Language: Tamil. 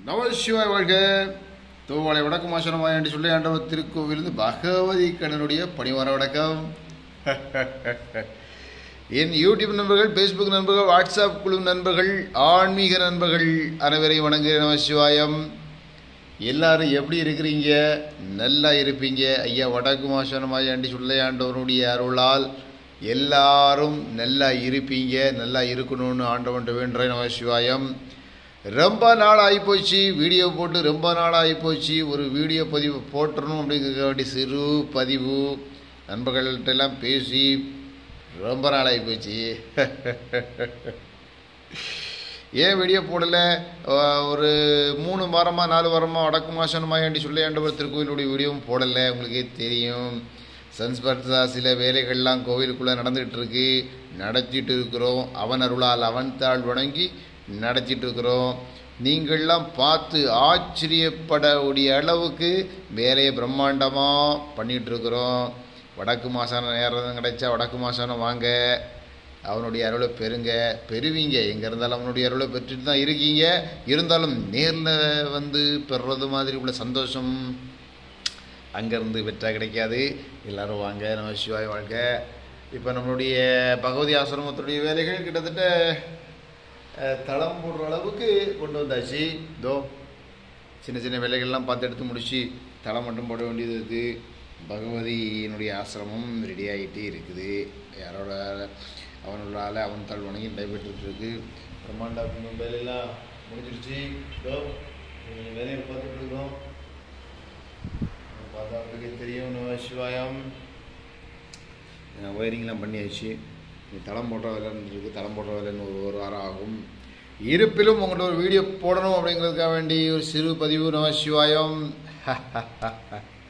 நமசிவாய் வாழ்க. தோவாளை வடக்கு மாசனமாய் என்று சொல்லி ஆண்டவர் திருக்கோவிலிருந்து பகவதி கண்ணனுடைய பணிவான வணக்கம். என் யூடியூப் நண்பர்கள், ஃபேஸ்புக் நண்பர்கள், வாட்ஸ்அப் குழு நண்பர்கள், ஆன்மீக நண்பர்கள் அனைவரையும் வணங்குகிறேன். நமசிவாயம். எல்லாரும் எப்படி இருக்கிறீங்க? நல்லா இருப்பீங்க. ஐயா வடக்கு மாசனமாய் என்று சொல்லி ஆண்டவனுடைய அருளால் எல்லாரும் நல்லா இருப்பீங்க, நல்லா இருக்கணும்னு ஆண்டவன்ட்டு வேண்டுறேன். நமசிவாயம். ரொம்ப நாள் ஆகிப்போச்சு, வீடியோ போட்டு ரொம்ப நாள் ஆகிப்போச்சு. ஒரு வீடியோ பதிவு போட்டுறணும் அப்படிங்கிற வேண்டிய சிறு பதிவு நண்பர்கள்ட்டெல்லாம் பேசி ரொம்ப நாள் ஆகிப்போச்சு. ஏன் வீடியோ போடலை? ஒரு 3 வாரமாக 4 வாரமாக வடக்கு மாசனமாய் சொல்லி ஆண்டவர் திருக்கோயிலுடைய வீடியோவும் போடலை. உங்களுக்கே தெரியும். சன்ஸ்பர்த்தா சில வேலைகள்லாம் கோவிலுக்குள்ளே நடந்துகிட்ருக்கு, நடத்திட்டு இருக்கிறோம். அவன் அருளால் அவன் தாழ் வணங்கி நடத்திட்டு இருக்கிறோம். நீங்கள்லாம் பார்த்து ஆச்சரியப்படக்கூடிய அளவுக்கு வேலையை பிரம்மாண்டமாக பண்ணிகிட்ருக்குறோம். வடக்கு மாசானம் நேரம் கிடைச்சா வடக்கு மாசானம் வாங்க, அவனுடைய அருளை பெறுவீங்க. எங்கே இருந்தாலும் அவனுடைய அருளை பெற்றுட்டு தான் இருக்கீங்க. இருந்தாலும் நேரில் வந்து பெறுறது மாதிரி உள்ள சந்தோஷம் அங்கேருந்து பெற்றா கிடைக்காது. எல்லோரும் வாங்க. நம்ம சிவாய் வாழ்க. இப்போ நம்மளுடைய பகவதி ஆசிரமத்துடைய வேலைகள் கிட்டத்தட்ட தளம் போடுற அளவுக்கு கொண்டு வந்தாச்சு. இதோ சின்ன சின்ன வேலைகள்லாம் பார்த்து எடுத்து முடிச்சு தளம் மட்டும் போட வேண்டியது இருக்குது. பகவதியினுடைய ஆசிரமம் ரெடி ஆகிட்டே இருக்குது. யாரோட அவனோட அவன் தாழ் வணங்கி நடைபெற்றுருக்கு. பிரம்மாண்ட வேலையெல்லாம் முடிஞ்சிருச்சு. இதோ வேலையை பார்த்துட்டு இருக்கோம். பார்த்தா அவங்களுக்கு தெரியும். சிவாயம். ஒயரிங்லாம் பண்ணியாச்சு. தளம் போடுற வேலைன்னு இருக்குது. தளம் போடுற வேலைன்னு ஒரு வாரம் ஆகும். இருப்பிலும் உங்கள்கிட்ட ஒரு வீடியோ போடணும் அப்படிங்கிறதுக்காக வேண்டி ஒரு சிறு பதிவு. நமசிவாயம்.